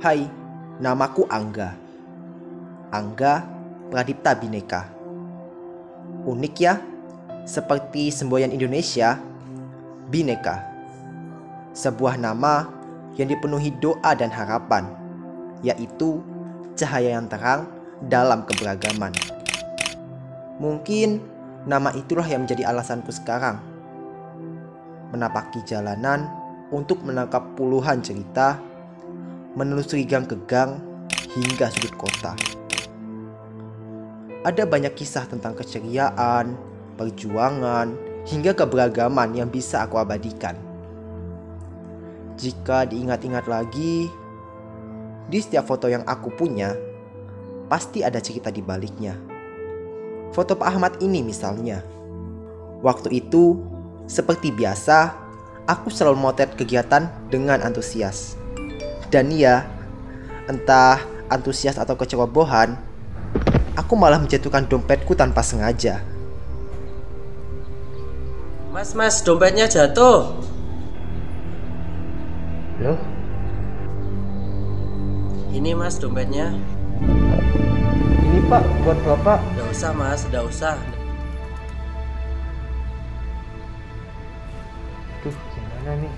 Hai, namaku Angga. Angga Pradipta Bhinneka. Unik ya, seperti semboyan Indonesia, Bhinneka. Sebuah nama yang dipenuhi doa dan harapan, yaitu cahaya yang terang dalam keberagaman. Mungkin nama itulah yang menjadi alasanku sekarang menapaki jalanan untuk menangkap puluhan cerita, menelusuri gang ke gang hingga sudut kota. Ada banyak kisah tentang keceriaan, perjuangan, hingga keberagaman yang bisa aku abadikan. Jika diingat-ingat lagi, di setiap foto yang aku punya, pasti ada cerita di baliknya. Foto Pak Ahmad ini misalnya. Waktu itu, seperti biasa, aku selalu motret kegiatan dengan antusias. Dan ya, entah antusias atau kecerobohan, aku malah menjatuhkan dompetku tanpa sengaja. Mas, dompetnya jatuh. Loh? Ini mas dompetnya. Ini Pak, buat Bapak. Nggak usah mas, nggak usah. Duh, gimana nih?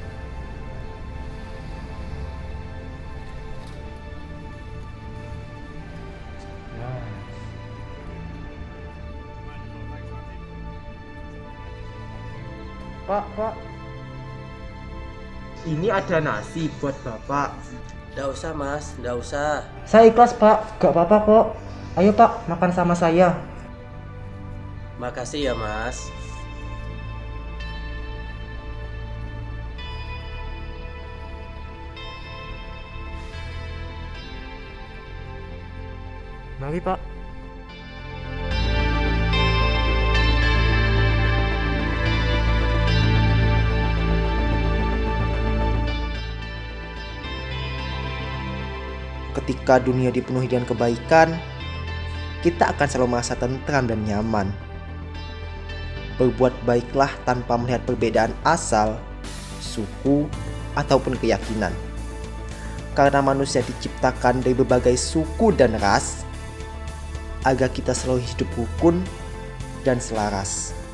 Pak. Ini ada nasi buat Bapak. Nggak usah mas, nggak usah. Saya ikhlas Pak, gak apa-apa kok. Ayo Pak, makan sama saya. Makasih ya mas. Mari Pak. Ketika dunia dipenuhi dengan kebaikan, kita akan selalu merasa tentram dan nyaman. Berbuat baiklah tanpa melihat perbedaan asal, suku, ataupun keyakinan. Karena manusia diciptakan dari berbagai suku dan ras, agar kita selalu hidup rukun dan selaras.